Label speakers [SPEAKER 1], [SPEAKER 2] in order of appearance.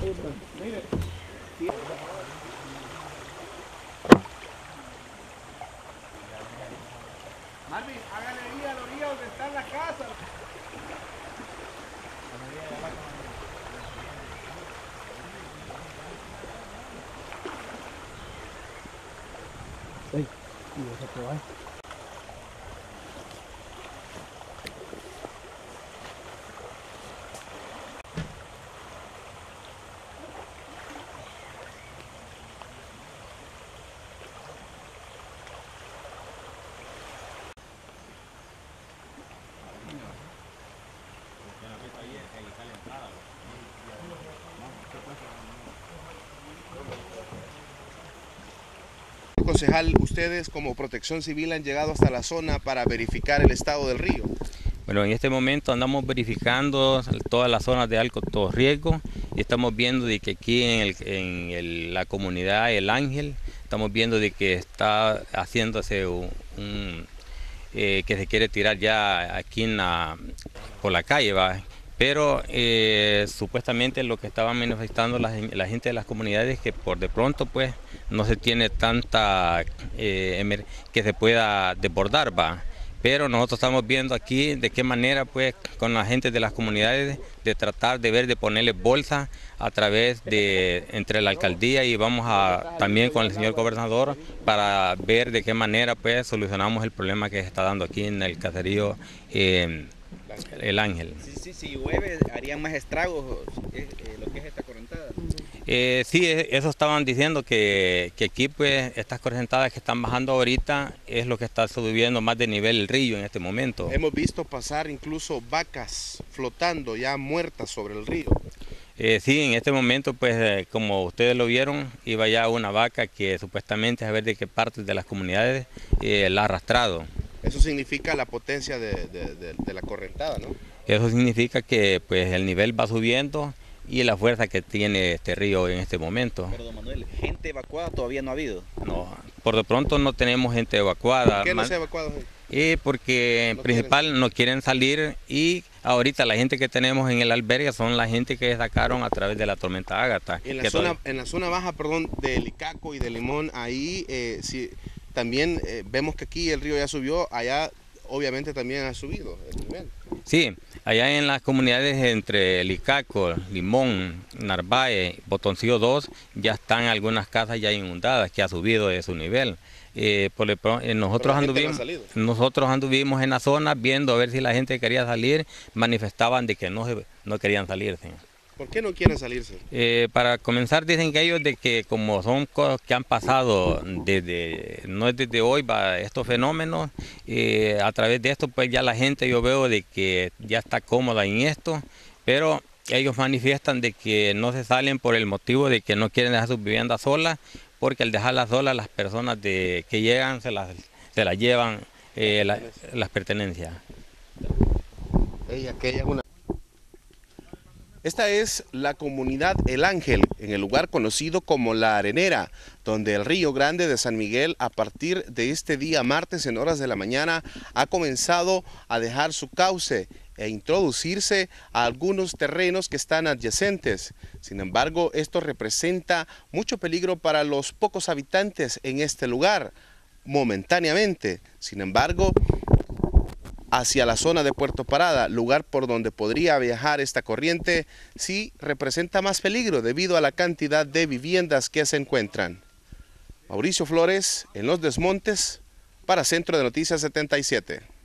[SPEAKER 1] Marvin, hágale ahí a la orilla donde está la casa.
[SPEAKER 2] Ey, y eso que va.
[SPEAKER 3] Concejal, ustedes como Protección Civil han llegado hasta la zona para verificar el estado del río.
[SPEAKER 4] Bueno, en este momento andamos verificando todas las zonas de alto riesgo y estamos viendo de que aquí en la comunidad El Ángel, estamos viendo de que está haciéndose que se quiere tirar ya aquí por la calle, ¿va? Pero supuestamente lo que estaban manifestando la gente de las comunidades es que por de pronto pues no se tiene tanta que se pueda desbordar, ¿va? Pero nosotros estamos viendo aquí de qué manera pues con la gente de las comunidades de tratar de ver de ponerle bolsas a través de entre la alcaldía y vamos a también con el señor gobernador para ver de qué manera pues solucionamos el problema que se está dando aquí en el caserío El Ángel.
[SPEAKER 5] Si llueve harían más estragos lo que es esta correntada.
[SPEAKER 4] Sí, eso estaban diciendo que aquí pues estas correntadas que están bajando ahorita es lo que está subiendo más de nivel el río en este momento.
[SPEAKER 3] Hemos visto pasar incluso vacas flotando ya muertas sobre el río.
[SPEAKER 4] Sí, en este momento pues como ustedes lo vieron, iba ya una vaca que supuestamente a ver de qué partes de las comunidades la ha arrastrado.
[SPEAKER 3] Eso significa la potencia de la correntada, ¿no?
[SPEAKER 4] Eso significa que pues el nivel va subiendo y la fuerza que tiene este río en este momento.
[SPEAKER 5] Pero don Manuel, ¿gente evacuada todavía no ha habido?
[SPEAKER 4] No, por de pronto no tenemos gente evacuada.
[SPEAKER 3] ¿Por qué no se ha evacuado?
[SPEAKER 4] Porque en principal no quieren salir y ahorita la gente que tenemos en el albergue son la gente que sacaron a través de la tormenta Ágata.
[SPEAKER 3] En la zona baja, perdón, de Licaco y de Limón, ahí sí, también vemos que aquí el río ya subió, allá obviamente también ha subido el nivel.
[SPEAKER 4] Sí, allá en las comunidades entre Licaco, Limón, Narváez, Botoncillo 2, ya están algunas casas ya inundadas que ha subido de su nivel. Nosotros anduvimos en la zona viendo a ver si la gente quería salir, manifestaban de que no querían salirse.
[SPEAKER 3] ¿Por qué no quieren salirse?
[SPEAKER 4] Para comenzar dicen que ellos de que como son cosas que han pasado no es desde hoy va estos fenómenos, a través de esto pues ya la gente yo veo de que ya está cómoda en esto, pero ellos manifiestan de que no se salen por el motivo de que no quieren dejar sus viviendas solas, porque al dejarlas solas las personas que llegan se las llevan las pertenencias.
[SPEAKER 3] Esta es la comunidad El Ángel, en el lugar conocido como La Arenera, donde el río Grande de San Miguel a partir de este día martes en horas de la mañana ha comenzado a dejar su cauce e introducirse a algunos terrenos que están adyacentes. Sin embargo, esto representa mucho peligro para los pocos habitantes en este lugar, momentáneamente. Sin embargo, hacia la zona de Puerto Parada, lugar por donde podría viajar esta corriente, sí representa más peligro debido a la cantidad de viviendas que se encuentran. Mauricio Flores, en Los Desmontes, para Centro de Noticias 77.